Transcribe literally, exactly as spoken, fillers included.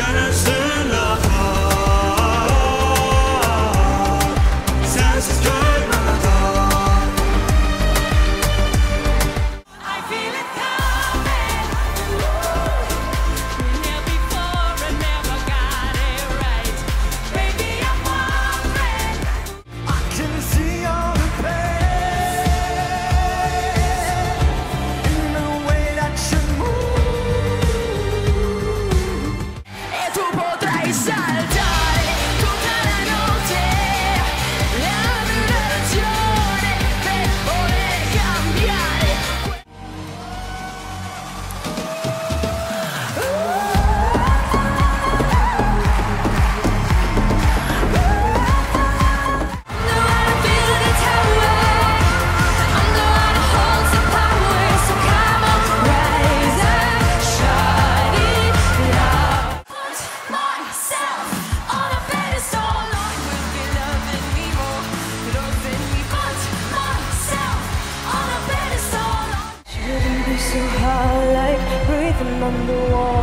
Sen Özünlə sensiz görmem daha. I feel it coming. Been here before and never got it right. Baby, I'm wondering. I can see all the pain in the way that you move. E tu potrai saltare tutta la notte, la ragione per voler cambiare. So hard, like breathing underwater.